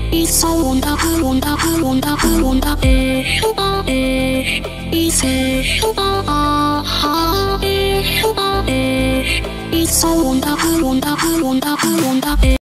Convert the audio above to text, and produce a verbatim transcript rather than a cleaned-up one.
いそうだ不穏だ不穏だ不穏だえーあえーいせああはえーあえーいそうだ不穏だ不穏だ不穏だえ